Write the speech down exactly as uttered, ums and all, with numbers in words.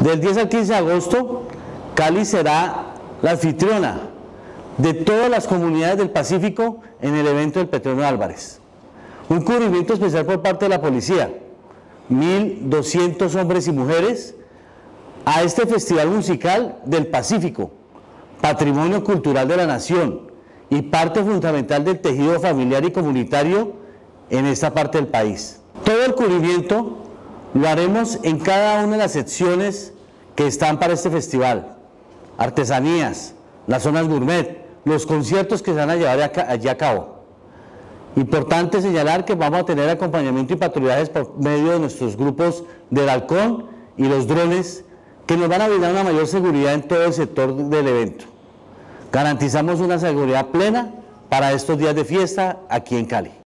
Del diez al quince de agosto, Cali será la anfitriona de todas las comunidades del Pacífico en el evento del Petronio Álvarez. Un cubrimiento especial por parte de la policía, mil doscientos hombres y mujeres, a este Festival Musical del Pacífico, patrimonio cultural de la nación y parte fundamental del tejido familiar y comunitario en esta parte del país. Todo el cubrimiento lo haremos en cada una de las secciones que están para este festival: artesanías, las zonas gourmet, los conciertos que se van a llevar allí a cabo. Importante señalar que vamos a tener acompañamiento y patrullajes por medio de nuestros grupos del Halcón y los drones, que nos van a brindar una mayor seguridad en todo el sector del evento. Garantizamos una seguridad plena para estos días de fiesta aquí en Cali.